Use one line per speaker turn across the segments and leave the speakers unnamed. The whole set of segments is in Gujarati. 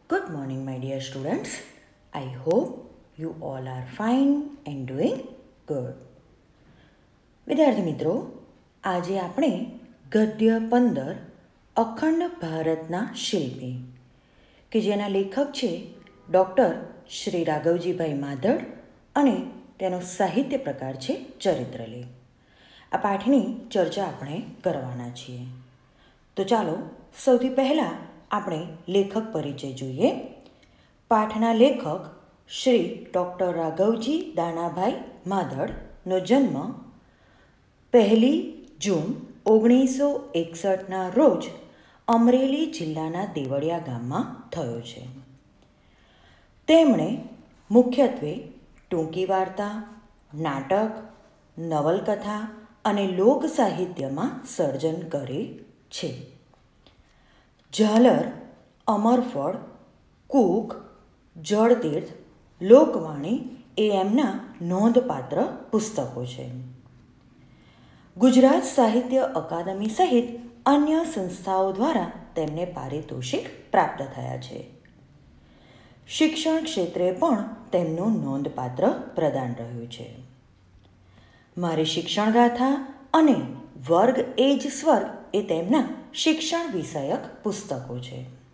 Good morning, my dear students. I hope you all are fine and doing good. વિદ્યાર્થી મિત્રો, આજે આપણે ગદ્ય 15 અખંડ ભારતના શિલ્પી કે જેના લેખક છે ડૉક્ટર શ્રી રાઘવજીભાઈ માધડ અને તેનો સાહિત્ય પ્રકાર છે ચરિત્રલેખ. આ પાઠની ચર્ચા આપણે કરવાના છીએ. તો ચાલો સૌથી પહેલાં આપણે લેખક પરિચય જોઈએ. પાઠના લેખક શ્રી ડૉક્ટર રાઘવજી દાનાભાઈ માધડનો જન્મ 1 જૂન 1961ના રોજ અમરેલી જિલ્લાના દેવળિયા ગામમાં થયો છે. તેમણે મુખ્યત્વે ટૂંકી વાર્તા, નાટક, નવલકથા અને લોક સાહિત્યમાં સર્જન કરે છે. ઝાલર, અમરફળ, કૂક, જળતીર્થ, લોકવાણી એ એમના નોંધપાત્ર પુસ્તકો છે. ગુજરાત સાહિત્ય અકાદમી સહિત અન્ય સંસ્થાઓ દ્વારા તેમને પારિતોષિક પ્રાપ્ત થયા છે. શિક્ષણ ક્ષેત્રે પણ તેમનું નોંધપાત્ર પ્રદાન રહ્યું છે. મારી શિક્ષણ ગાથા અને વર્ગ એ જ સ્વર્ગ એ તેમના શિક્ષણ વિષયક પુસ્તકો છે.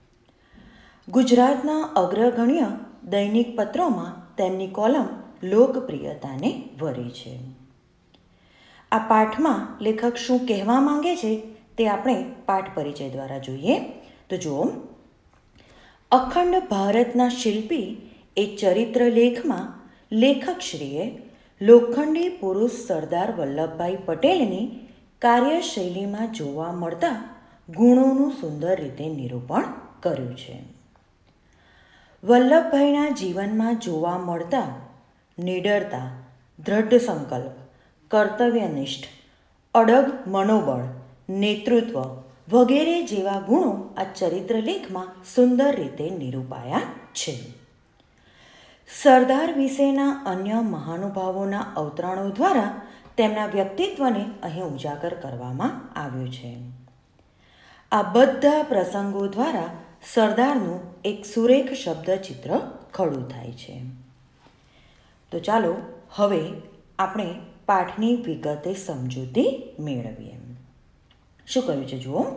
ગુજરાતના અગ્રગણ્ય દૈનિક પત્રોમાં તેમની કોલમ લોકપ્રિયતાને વરી છે. આ પાઠમાં લેખક શું કહેવા માંગે છે તે આપણે પાઠ પરિચય દ્વારા જોઈએ. તો જુઓ, અખંડ ભારતના શિલ્પી એ ચરિત્ર લેખમાં લેખકશ્રીએ લોખંડી પુરુષ સરદાર વલ્લભભાઈ પટેલની કાર્યશૈલીમાં જોવા મળતા ગુણોનું સુંદર રીતે નિરૂપણ કર્યું છે. વલ્લભભાઈના જીવનમાં જોવા મળતા નિડરતા, દ્રઢ સંકલ્પ, કર્તવ્યનિષ્ઠ, અડગ મનોબળ, નેતૃત્વ વગેરે જેવા ગુણો આ ચરિત્રલેખમાં સુંદર રીતે નિરૂપાયા છે. સરદાર વિશેના અન્ય મહાનુભાવોના અવતરણો દ્વારા તેમના વ્યક્તિત્વને અહીં ઉજાગર કરવામાં આવ્યું છે. આ બધા પ્રસંગો દ્વારા સરદારનું એક સુરેખ શબ્દચિત્ર ખડું થાય છે. તો ચાલો હવે આપણે પાઠની વિગતે સમજૂતી મેળવીએ. શું કહ્યું છે જુઓ,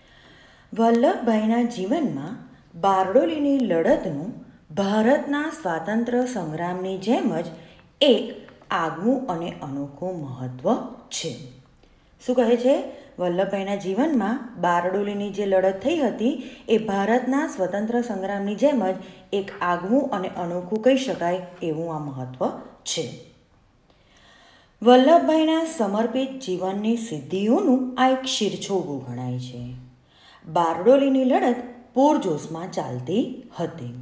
વલ્લભભાઈના જીવનમાં બારડોલીની લડતનું ભારતના સ્વાતંત્ર્ય સંગ્રામની જેમ જ એક આગવું અને અનોખું મહત્ત્વ છે. શું કહે છે? વલ્લભભાઈના જીવનમાં બારડોલીની જે લડત થઈ હતી એ ભારતના સ્વતંત્ર સંગ્રામની જેમ જ એક આગવું અને અનોખું કહી શકાય એવું આ મહત્ત્વ છે. વલ્લભભાઈના સમર્પિત જીવનની સિદ્ધિઓનું આ એક શિરછોગું ગણાય છે. બારડોલીની લડત પૂરજોશમાં ચાલતી હતી.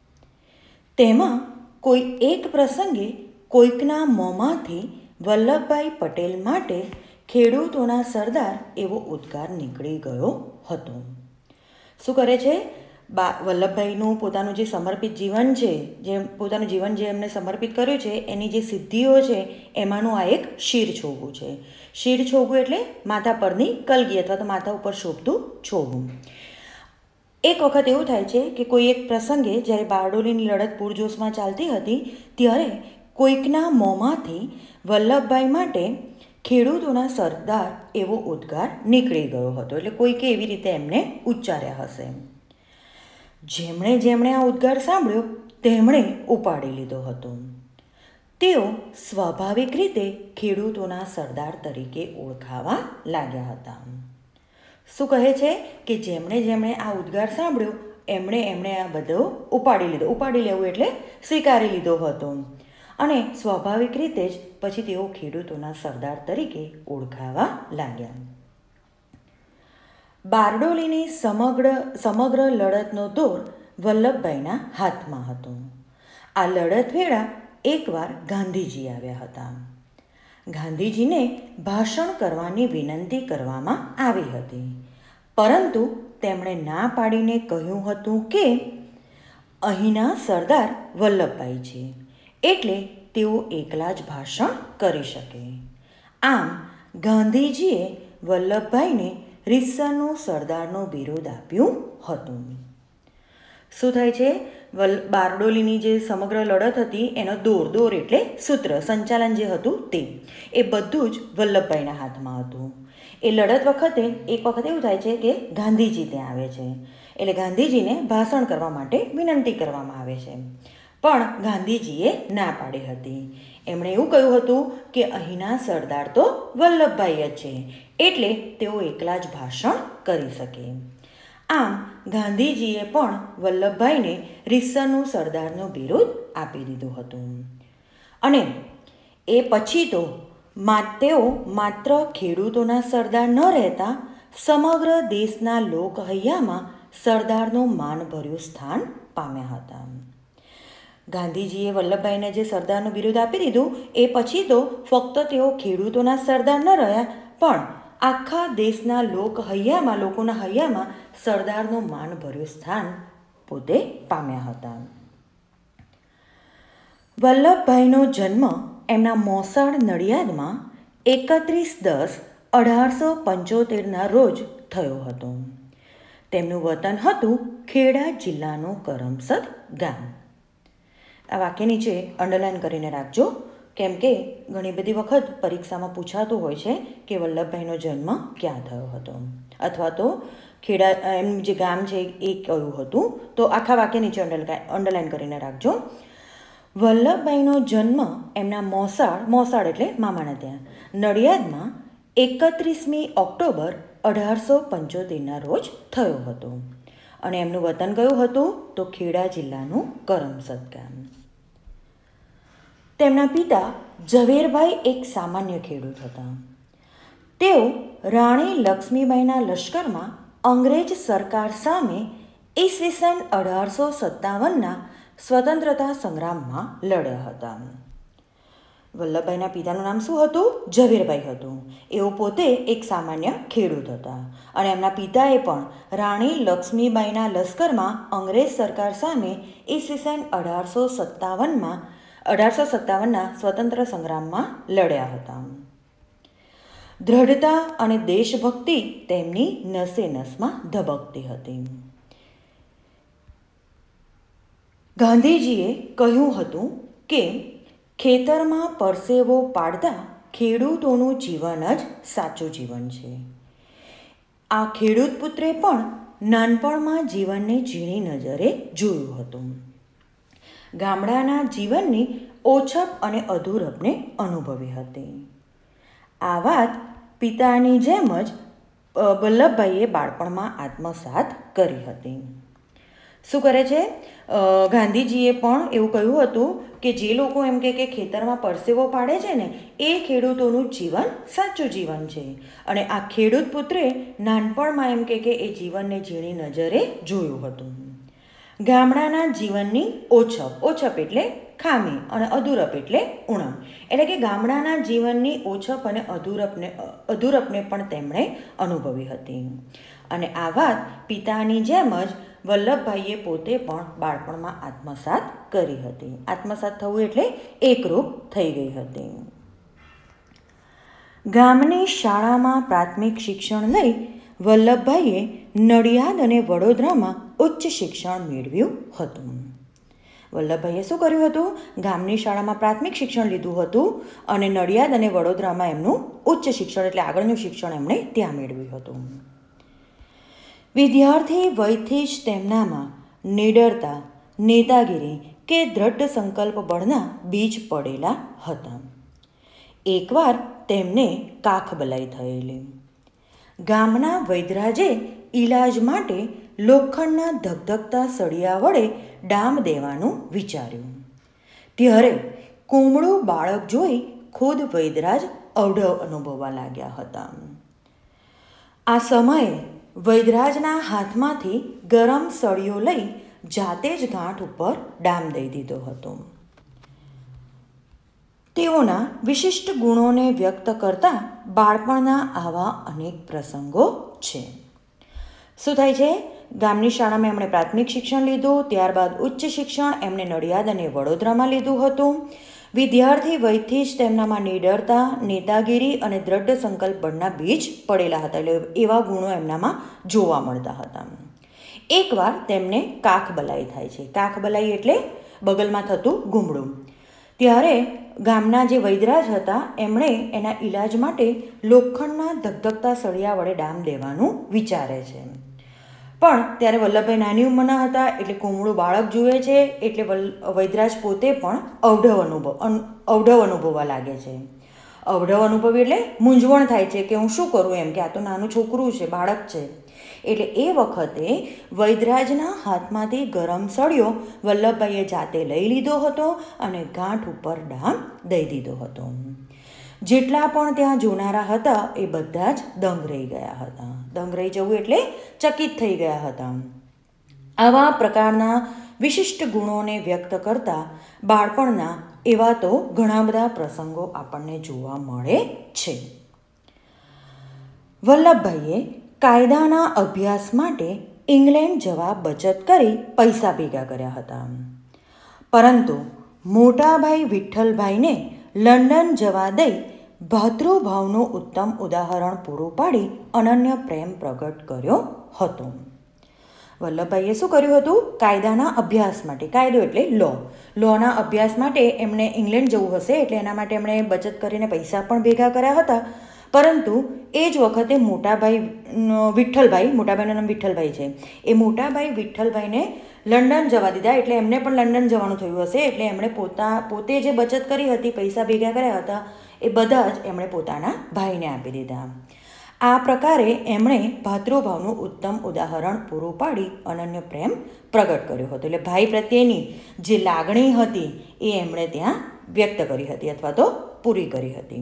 તેમાં કોઈ એક પ્રસંગે કોઈકના મોંમાંથી વલ્લભભાઈ પટેલ માટે ખેડૂતોના સરદાર એવો ઉદ્ગાર નીકળી ગયો હતો. શું કરે છે? વલ્લભભાઈનું પોતાનું જે સમર્પિત જીવન છે, પોતાનું જીવન જે એમને સમર્પિત કર્યું છે એની જે સિદ્ધિઓ છે એમાંનું આ એક શિરછોગું છે. શિરછોગું એટલે માથા પરની કલગી અથવા તો માથા ઉપર શોભતું છોગું. એક વખત એવું થાય છે કે કોઈ એક પ્રસંગે જ્યારે બારડોલીની લડત પૂરજોશમાં ચાલતી હતી ત્યારે કોઈકના મોંમાંથી વલ્લભભાઈ માટે ખેડૂતોના સરદાર એવો ઉદ્ગાર નીકળી ગયો હતો. એટલે કોઈકે એવી રીતે એમને ઉચ્ચાર્યા હશે. જેમણે આ ઉદ્ગાર સાંભળ્યો તેમણે ઉપાડી લીધો હતો. તેઓ સ્વાભાવિક રીતે ખેડૂતોના સરદાર તરીકે ઓળખાવા લાગ્યા હતા. શું કહે છે કે જેમણે આ ઉદ્ગાર સાંભળ્યો એમણે આ બધો ઉપાડી લીધો. ઉપાડી લેવું એટલે સ્વીકારી લીધો હતો અને સ્વાભાવિક રીતે જ પછી તેઓ ખેડૂતોના સરદાર તરીકે ઓળખાવા લાગ્યા. બારડોલીની સમગ્ર લડતનો દોર વલ્લભભાઈના હાથમાં હતો. આ લડત વેળા એકવાર ગાંધીજી આવ્યા હતા. ગાંધીજીને ભાષણ કરવાની વિનંતી કરવામાં આવી હતી, પરંતુ તેમણે ના પાડીને કહ્યું હતું કે અહીંના સરદાર વલ્લભભાઈ છે એટલે તેઓ એકલા જ ભાષણ કરી શકે. આમ ગાંધીજીએ વલ્લભભાઈને રીતસરનું સરદારનું બિરુદ આપ્યું હતું. શું થાય છે? બારડોલીની જે સમગ્ર લડત હતી એનો દોર એટલે સૂત્ર, સંચાલન જે હતું તે, એ બધું જ વલ્લભભાઈના હાથમાં હતું. એ લડત વખતે એક વખત એવું થાય છે કે ગાંધીજી ત્યાં આવે છે, એટલે ગાંધીજીને ભાષણ કરવા માટે વિનંતી કરવામાં આવે છે, પણ ગાંધીજીએ ના પાડી હતી. એમણે એવું કહ્યું હતું કે અહીંના સરદાર તો વલ્લભભાઈ જ છે, એટલે તેઓ એકલા જ ભાષણ કરી શકે. આમ ગાંધીજીએ પણ વલ્લભભાઈને રીતસરનું સરદારનું બિરુદ આપી દીધું હતું. અને એ પછી તો તેઓ માત્ર ખેડૂતોના સરદાર ન રહેતા સમગ્ર દેશના લોકહૈયામાં સરદારનું માનભર્યું સ્થાન પામ્યા હતા. ગાંધીજીએ વલ્લભભાઈને જે સરદારનું બિરુદ આપી દીધું એ પછી તો ફક્ત તેઓ ખેડૂતોના સરદાર ન રહ્યા, પણ આખા દેશના લોકોના હૈયામાં સરદારનું માનભર્યું સ્થાન પોતે પામ્યા હતા. વલ્લભભાઈનો જન્મ એમના મોસાળ નડિયાદમાં 31/10/1875 રોજ થયો હતો. તેમનું વતન હતું ખેડા જિલ્લાનું કરમસદ ગામ. આ વાક્ય નીચે અંડરલાઈન કરીને રાખજો, કેમ કે ઘણી બધી વખત પરીક્ષામાં પૂછાતું હોય છે કે વલ્લભભાઈનો જન્મ ક્યાં થયો હતો, અથવા તો ખેડા એમનું જે ગામ છે એ કયું હતું. તો આખા વાક્ય નીચે અંડરલાઈન કરીને રાખજો. વલ્લભભાઈનો જન્મ એમના મોસાળ એટલે મામાના ત્યાં નડિયાદમાં 31મી ઓક્ટોબર 1875 રોજ થયો હતો. અને એમનું વતન કયું હતું? તો ખેડા જિલ્લાનું કરમસદ ગામ. તેમના પિતા ઝવેરભાઈ એક સામાન્ય ખેડૂત હતા. તેઓ રાણી લક્ષ્મીબાઈના લશ્કરમાં અંગ્રેજ સરકાર સામે ઈસવીસન 1857ના સ્વતંત્રતા સંગ્રામમાં લડ્યા હતા. વલ્લભભાઈના પિતાનું નામ શું હતું? ઝવેરભાઈ હતું. એઓ પોતે એક સામાન્ય ખેડૂત હતા અને એમના પિતાએ પણ રાણી લક્ષ્મીબાઈના લશ્કરમાં અંગ્રેજ સરકાર સામે ઈસવીસન 1857ના સ્વતંત્ર સંગ્રામમાં લડ્યા હતા. દ્રઢતા અને દેશભક્તિ તેમની નસે નસમાં ધબકતી હતી. ગાંધીજીએ કહ્યું હતું કે ખેતરમાં પરસેવો પાડતા ખેડૂતોનું જીવન જ સાચું જીવન છે. આ ખેડૂત પુત્રે પણ નાનપણમાં જીવનને ઝીણી નજરે જોયું હતું. ગામડાના જીવનની ઓછપ અને અધૂરપને અનુભવી હતી. આ વાત પિતાની જેમ જ વલ્લભભાઈએ બાળપણમાં આત્મસાત કરી હતી. શું કરે છે? ગાંધીજીએ પણ એવું કહ્યું હતું કે જે લોકો એમ કે ખેતરમાં પરસેવો પાડે છે ને એ ખેડૂતોનું જીવન સાચું જીવન છે. અને આ ખેડૂત પુત્રે નાનપણમાં એમ કે એ જીવનને ઝીણી નજરે જોયું હતું. ગામડાના જીવનની ઓછપ એટલે ખામી અને અધૂરપ એટલે ઉણપ, એટલે કે ગામડાના જીવનની ઓછપ અને અધૂરપને પણ તેમણે અનુભવી હતી. અને આ વાત પિતાની જેમ જ વલ્લભભાઈએ પોતે પણ બાળપણમાં આત્મસાત કરી હતી. આત્મસાત થવું એટલે એકરૂપ થઈ ગઈ હતી. ગામની શાળામાં પ્રાથમિક શિક્ષણ લઈ વલ્લભભાઈએ નડિયાદ અને વડોદરામાં ઉચ્ચ શિક્ષણ મેળવ્યું હતું. વલ્લભભાઈએ શું કર્યું હતું? ગામની શાળામાં પ્રાથમિક શિક્ષણ લીધું હતું અને નડિયાદ અને વડોદરામાં એમનું ઉચ્ચ શિક્ષણ એટલે આગળનું શિક્ષણ એમણે ત્યાં મેળવ્યું હતું. વિદ્યાર્થી વયથી જ તેમનામાં નિડરતા, નેતાગીરી કે દ્રઢ સંકલ્પ બળના બીજ પડેલા હતા. એકવાર તેમને કાખબલાઈ થયેલી. ગામના વૈદ્યરાજે ઈલાજ માટે લોખંડના ધગધગતા સળિયા વડે ડામ દેવાનું વિચાર્યું. ત્યારે કુમળું બાળક જોઈ ખુદ વૈદ્યરાજ અવઢવ અનુભવવા લાગ્યા હતા. આ સમયે વૈદ્યરાજના હાથમાંથી ગરમ સળિયો લઈ જાતે જ ગાંઠ ઉપર ડામ દઈ દીધો હતો. તેઓના વિશિષ્ટ ગુણોને વ્યક્ત કરતા બાળપણના આવા અનેક પ્રસંગો છે. શું થાય છે? ગામની શાળામાં એમણે પ્રાથમિક શિક્ષણ લીધું, ત્યારબાદ ઉચ્ચ શિક્ષણ એમણે નડિયાદ અને વડોદરામાં લીધું હતું. વિદ્યાર્થી વયથી જ તેમનામાં નિડરતા, નેતાગીરી અને દ્રઢ સંકલ્પ બળના બીજ પડેલા હતા, એટલે એવા ગુણો એમનામાં જોવા મળતા હતા. એકવાર તેમને કાખબલાઈ થાય છે. કાખબલાઈ એટલે બગલમાં થતું ગુમડું. ત્યારે ગામના જે વૈદરાજ હતા એમણે એના ઈલાજ માટે લોખંડના ધગધગતા સળિયા વડે ડામ દેવાનું વિચારે છે. પણ ત્યારે વલ્લભભાઈ નાની ઉંમરના હતા એટલે કુમળું બાળક જુએ છે એટલે વૈદરાજ પોતે પણ અવઢવ અનુભવવા લાગે છે. અવઢવ અનુભવી એટલે મૂંઝવણ થાય છે કે હું શું કરું એમ, કે આ તો નાનું છોકરું છે, બાળક છે. એટલે એ વખતે વૈદરાજના હાથમાંથી ગરમ સળિયો વલ્લભભાઈએ જાતે લઈ લીધો હતો અને ગાંઠ ઉપર ડામ દઈ દીધો હતો. જેટલા પણ ત્યાં જોનારા હતા એ બધા જ દંગ રહી ગયા હતા. દંગ રહી જવું એટલે ચકિત થઈ ગયા હતા. આવા પ્રકારના વિશિષ્ટ ગુણોને વ્યક્ત કરતા બાળપણના એવા તો ઘણા બધા પ્રસંગો આપણને જોવા મળે છે. વલ્લભભાઈએ કાયદાના અભ્યાસ માટે ઇંગ્લેન્ડ જવા બચત કરી પૈસા ભેગા કર્યા હતા. પરંતુ મોટાભાઈ વિઠ્ઠલભાઈને લંડન જવા દઈ ભાતૃભાવનું ઉત્તમ ઉદાહરણ પૂરું પાડી અનન્ય પ્રેમ પ્રગટ કર્યો હતો. વલ્લભભાઈએ શું કર્યું હતું? કાયદાના અભ્યાસ માટે, કાયદો એટલે લોના અભ્યાસ માટે એમણે ઇંગ્લેન્ડ જવું હશે એટલે એના માટે એમણે બચત કરીને પૈસા પણ ભેગા કર્યા હતા. પરંતુ એ જ વખતે મોટાભાઈ વિઠ્ઠલભાઈ, મોટાભાઈનું નામ વિઠ્ઠલભાઈ છે, એ મોટાભાઈ વિઠ્ઠલભાઈને લંડન જવા દીધા. એટલે એમને પણ લંડન જવાનું થયું હશે એટલે એમણે પોતે જે બચત કરી હતી, પૈસા ભેગા કર્યા હતા, એ બધા જ એમણે પોતાના ભાઈને આપી દીધા. આ પ્રકારે એમણે ભાતૃભાવનું ઉત્તમ ઉદાહરણ પૂરું પાડી અનન્ય પ્રેમ પ્રગટ કર્યો હતો. એટલે ભાઈ પ્રત્યેની જે લાગણી હતી એ એમણે ત્યાં વ્યક્ત કરી હતી અથવા તો પૂરી કરી હતી.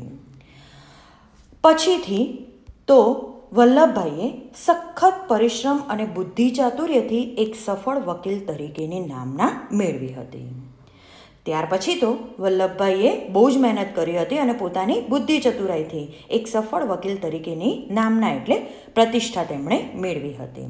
પછીથી તો વલ્લભભાઈએ સખત પરિશ્રમ અને બુદ્ધિ ચાતુર્યથી એક સફળ વકીલ તરીકેની નામના મેળવી હતી. ત્યાર પછી તો વલ્લભભાઈએ બહુ જ મહેનત કરી હતી અને પોતાની બુદ્ધિ ચતુરાઈથી એક સફળ વકીલ તરીકેની નામના એટલે પ્રતિષ્ઠા તેમણે મેળવી હતી.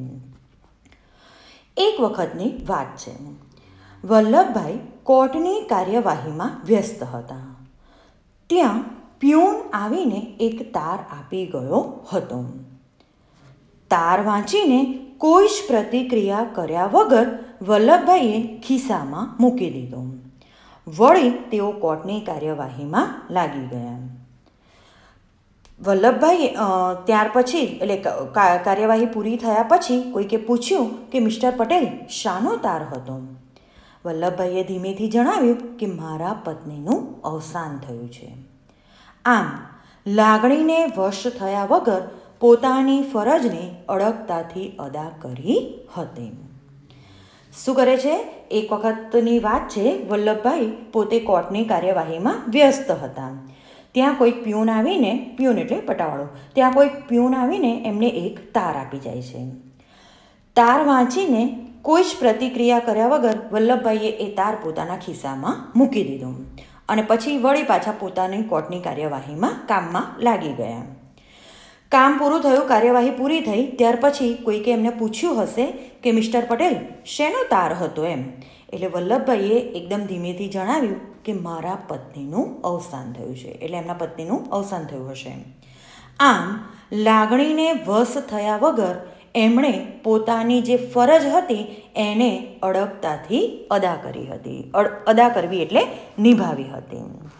એક વખતની વાત છે. વલ્લભભાઈ કોર્ટની કાર્યવાહીમાં વ્યસ્ત હતા. ત્યાં પ્યુન આવીને એક તાર આપી ગયો હતો. તાર વાંચીને કોઈ જ પ્રતિક્રિયા કર્યા વગર વલ્લભભાઈએ ખિસ્સામાં મૂકી દીધો. વળી તેઓ કોર્ટની કાર્યવાહીમાં લાગી ગયા. વલ્લભભાઈએ ત્યાર પછી એટલે કાર્યવાહી પૂરી થયા પછી કોઈકે પૂછ્યું કે મિસ્ટર પટેલ શાનો તાર હતો? વલ્લભભાઈએ ધીમેથી જણાવ્યું કે મારા પત્નીનું અવસાન થયું છે. આમ લાગણીને વશ થયા વગર પોતાની ફરજને અડગતાથી અદા કરી હતી. શું કરે છે? એક વખતની વાત છે, વલ્લભભાઈ પોતે કોર્ટની કાર્યવાહીમાં વ્યસ્ત હતા. ત્યાં કોઈક પ્યુન આવીને, પ્યુન એટલે પટાવાળો, ત્યાં કોઈક પ્યુન આવીને એમને એક તાર આપી જાય છે. તાર વાંચીને કોઈ જ પ્રતિક્રિયા કર્યા વગર વલ્લભભાઈએ એ તાર પોતાના ખિસ્સામાં મૂકી દીધો અને પછી વળી પાછા પોતાની કોર્ટની કાર્યવાહીમાં કામમાં લાગી ગયા. કામ પૂરું થયું, કાર્યવાહી પૂરી થઈ. ત્યાર પછી કોઈકે એમને પૂછ્યું હશે કે મિસ્ટર પટેલ શેનો તાર હતો એમ? એટલે વલ્લભભાઈએ એકદમ ધીમેથી જણાવ્યું કે મારા પત્નીનું અવસાન થયું છે. એટલે એમના પત્નીનું અવસાન થયું હશે. આમ લાગણીને વશ થયા વગર એમણે પોતાની જે ફરજ હતી એને અડગતાથી અદા કરી હતી. અદા કરવી એટલે નિભાવી હતી.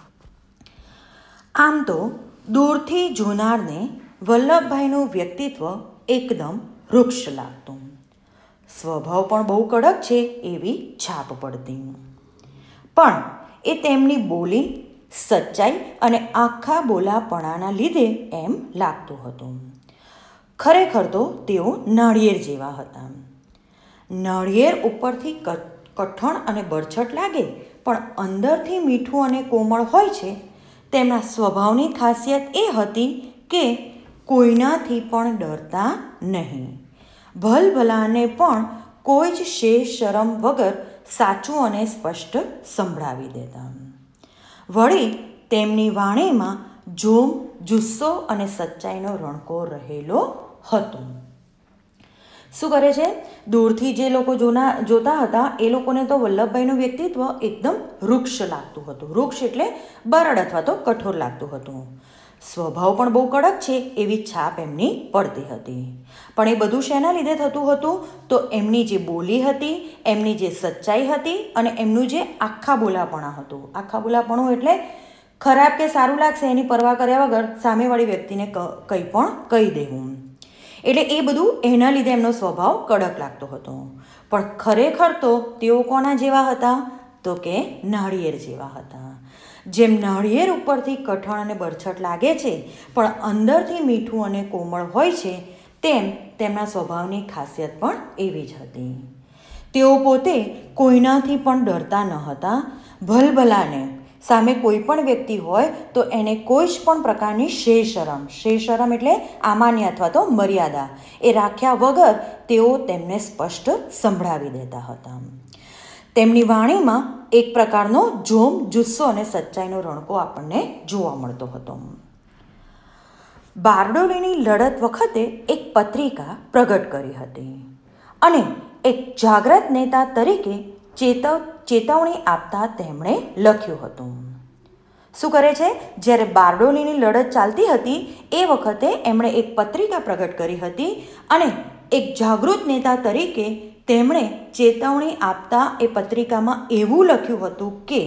આમ તો દૂરથી જોનારને વલ્લભભાઈનું વ્યક્તિત્વ એકદમ વૃક્ષ લાગતું. સ્વભાવ પણ બહુ કડક છે એવી છાપ પડતી. પણ એ તેમની બોલી, સચ્ચાઈ અને આખા બોલાપણાના લીધે એમ લાગતું હતું. ખરેખર તો તેઓ નાળિયેર જેવા હતા. નાળિયેર ઉપરથી કઠણ અને બરછટ લાગે પણ અંદરથી મીઠું અને કોમળ હોય છે. તેમના સ્વભાવની ખાસિયત એ હતી કે કોઈનાથી પણ ડરતા નહીં. ભલભલાને પણ કોઈ જ શરમ વગર સાચું અને સ્પષ્ટ સંભળાવી દેતા. વળી તેમની વાણીમાં જોમ, જુસ્સો અને સચ્ચાઈનો રણકો રહેલો હતો. શું કરે છે? દૂરથી જે લોકો જોતા હતા એ લોકોને તો વલ્લભભાઈનું વ્યક્તિત્વ એકદમ વૃક્ષ લાગતું હતું. વૃક્ષ એટલે બરડ અથવા તો કઠોર લાગતું હતું. સ્વભાવ પણ બહુ કડક છે એવી છાપ એમની પડતી હતી. પણ એ બધું શેના લીધે થતું હતું? તો એમની જે બોલી હતી, એમની જે સચ્ચાઈ હતી અને એમનું જે આખા બોલાપણા હતું. આખા બોલાપણું એટલે ખરાબ કે સારું લાગશે એની પરવા કર્યા વગર સામેવાળી વ્યક્તિને કંઈ પણ કહી દેવું. એટલે એ બધું એના લીધે એમનો સ્વભાવ કડક લાગતો હતો. પણ ખરેખર તો તેઓ કોના જેવા હતા? તો કે નાળિયેર જેવા હતા. જેમ નાળિયેર ઉપરથી કઠણ અને બરછટ લાગે છે પણ અંદરથી મીઠું અને કોમળ હોય છે, તેમ તેમના સ્વભાવની ખાસિયત પણ એવી જ હતી. તેઓ પોતે કોઈનાથી પણ ડરતા ન હતા. ભલભલાને સામે કોઈ પણ વ્યક્તિ હોય તો એને કોઈ જ પણ પ્રકારની શરમ એટલે આમાન્ય અથવા તો મર્યાદા એ રાખ્યા વગર તેઓ તેમને સ્પષ્ટ સંભળાવી દેતા હતા. તેમની વાણીમાં એક પ્રકારનો જોમ, જુસ્સો અને સચ્ચાઈનો રણકો આપણને જોવા મળતો હતો. બારડોલીની લડત વખતે એક પત્રિકા પ્રગટ કરી હતી અને એક જાગ્રત નેતા તરીકે ચેતવણી આપતા તેમણે લખ્યું હતું. શું કરે છે? જ્યારે બારડોલીની લડત ચાલતી હતી એ વખતે એમણે એક પત્રિકા પ્રગટ કરી હતી અને એક જાગૃત નેતા તરીકે તેમણે ચેતવણી આપતા એ પત્રિકામાં એવું લખ્યું હતું કે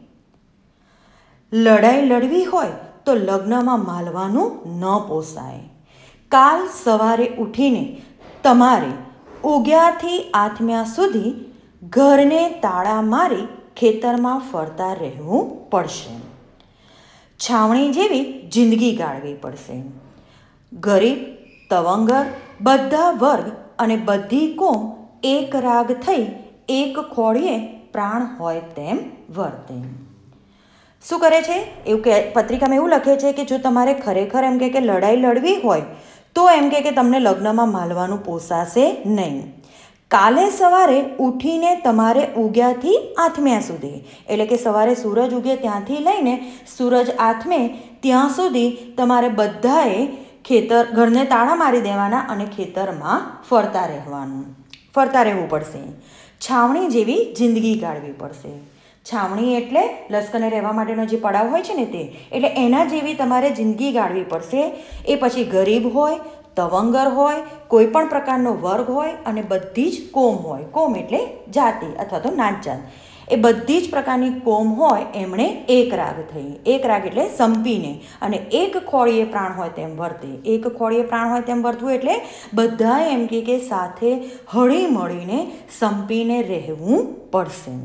લડાઈ લડવી હોય તો લગ્નમાં માલવાનું ન પોસાય. કાલ સવારે ઉઠીને તમારે ઉગ્યાથી આથમ્યા સુધી ઘરને તાળા મારી ખેતરમાં ફરતા રહેવું પડશે. છાવણી જેવી જિંદગી ગાળવી પડશે. ગરીબ, તવંગર, બધા વર્ગ અને બધી કોમ એક રાગ થઈ એક ખોળીએ પ્રાણ હોય તેમ વર્તે. શું કરે છે? એવું કે પત્રિકામાં એવું લખે છે કે જો તમારે ખરેખર એમ કે લડાઈ લડવી હોય તો એમ કે તમને લગ્નમાં માલવાનું પોસાશે નહીં. કાલે સવારે ઉઠીને તમારે ઉગ્યાથી આથમ્યા સુધી, એટલે કે સવારે સૂરજ ઉગે ત્યાંથી લઈને સૂરજ આથમે ત્યાં સુધી તમારે બધાએ ઘરને તાળા મારી દેવાના અને ખેતરમાં ફરતા રહેવું પડશે. છાવણી જેવી જિંદગી ગાળવી પડશે. છાવણી એટલે લશ્કરને રહેવા માટેનો જે પડાવ હોય છે ને તે, એટલે એના જેવી તમારે જિંદગી ગાળવી પડશે. એ પછી ગરીબ હોય, તવંગર હોય, કોઈ પણ પ્રકારનો વર્ગ હોય અને બધી જ કોમ હોય. કોમ એટલે જાતિ અથવા તો નાતજાત. એ બધી જ પ્રકારની કોમ હોય એમણે એક રાગ થઈ. એક રાગ એટલે સંપીને અને એક ખોળીએ પ્રાણ હોય તેમ વર્તે. એક ખોળીએ પ્રાણ હોય તેમ વર્તવું એટલે બધા એમ કે સાથે હળી મળીને સંપીને રહેવું પડશે.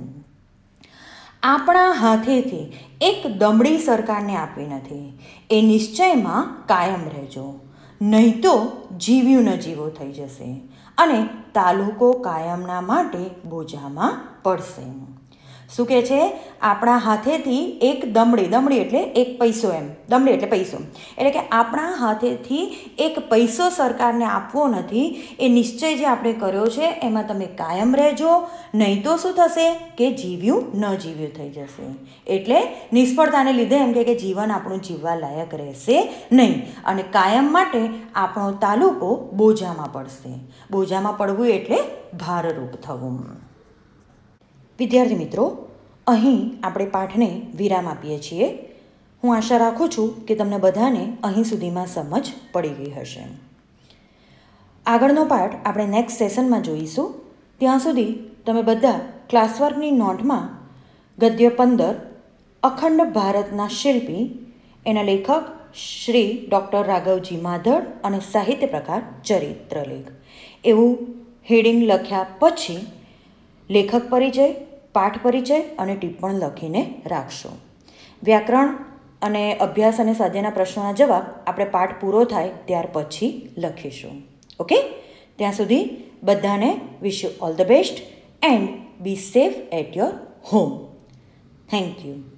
આપણા હાથેથી એક દમડી સરકારને આપવી નથી. એ નિશ્ચયમાં કાયમ રહેજો, નહીં તો જીવ્યું ન જીવો થઈ જશે અને તાલુકો કાયમના માટે બોજામાં પડશે. શું કહે છે? આપણા હાથેથી એક દમડી એટલે એક પૈસો, એમ દમડી એટલે પૈસો, એટલે કે આપણા હાથેથી એક પૈસો સરકારને આપવો નથી. એ નિશ્ચય જે આપણે કર્યો છે એમાં તમે કાયમ રહેજો, નહીં તો શું થશે કે જીવ્યું ન જીવ્યું થઈ જશે. એટલે નિષ્ફળતાને લીધે એમ કે જીવન આપણું જીવવા લાયક રહેશે નહીં અને કાયમ માટે આપણો તાલુકો બોજામાં પડશે. બોજામાં પડવું એટલે ભારરૂપ થવું. વિદ્યાર્થી મિત્રો, અહીં આપણે પાઠને વિરામ આપીએ છીએ. હું આશા રાખું છું કે તમને બધાને અહીં સુધીમાં સમજ પડી ગઈ હશે. આગળનો પાઠ આપણે નેક્સ્ટ સેશનમાં જોઈશું. ત્યાં સુધી તમે બધા ક્લાસવર્કની નોટમાં ગદ્ય 15 અખંડ ભારતના શિલ્પી, એના લેખક શ્રી ડૉક્ટર રાઘવજી માધડ અને સાહિત્ય પ્રકાર ચરિત્રલેખ એવું હેડિંગ લખ્યા પછી લેખક પરિચય, પાઠ પરિચય અને ટિપ્પણ લખીને રાખશો. વ્યાકરણ અને અભ્યાસ અને સ્વાધ્યાયના પ્રશ્નોના જવાબ આપણે પાઠ પૂરો થાય ત્યાર પછી લખીશું. ઓકે? ત્યાં સુધી બધાને wish you all the best and be safe at your home. Thank you.